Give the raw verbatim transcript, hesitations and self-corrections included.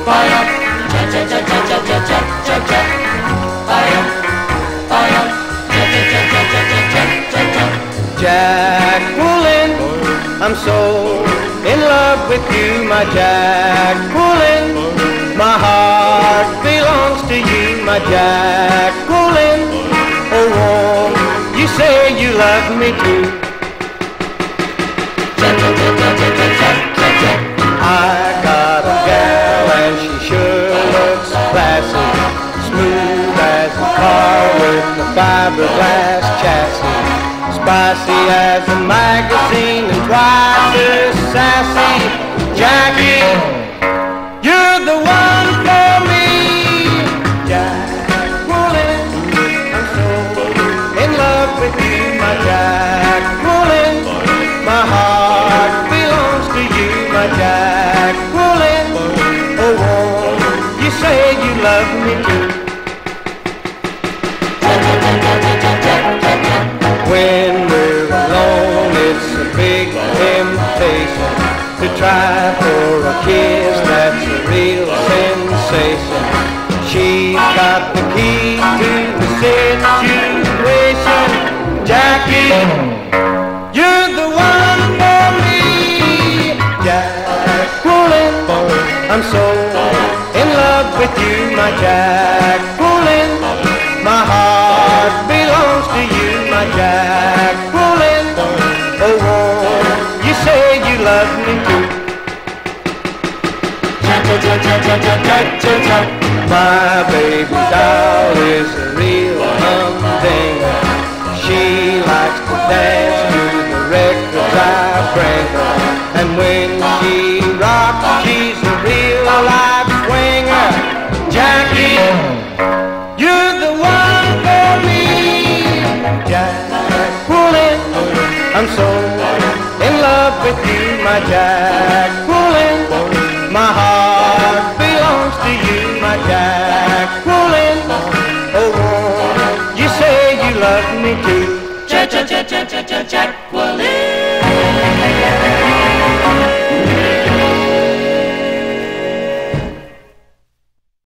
Jacqueline, I'm so in love with you, my Jacqueline. My heart belongs to you, my Jacqueline. Oh, won't you say you love me too? I got a gal and she sure looks classy, smooth as a car with a fiberglass chassis, spicy as a magazine and twice as sassy. Jackie, you're the one for me. Jacqueline, I'm so in love with you, my Jacqueline. My heart belongs to you, my Jacqueline. Oh, won't you say you love me too? When we're alone, it's a big temptation to try for a kiss that's a real sensation. She's got the key to the situation. Jackie, you're the one for me. Jacqueline, I'm so in love with you, my Jacqueline. My heart belongs to you, my Jacqueline. Oh, won't you say you love me too? My baby doll is a real humdinger. She likes to dance to the records I bring her, and when she rocks, she's a real live swinger. Jackie, you're the one for me. Jacqueline, I'm so in love with you, my Jacqueline. My heart belongs to you, my Jacqueline. Oh, won't you say you love me too? Jacqueline.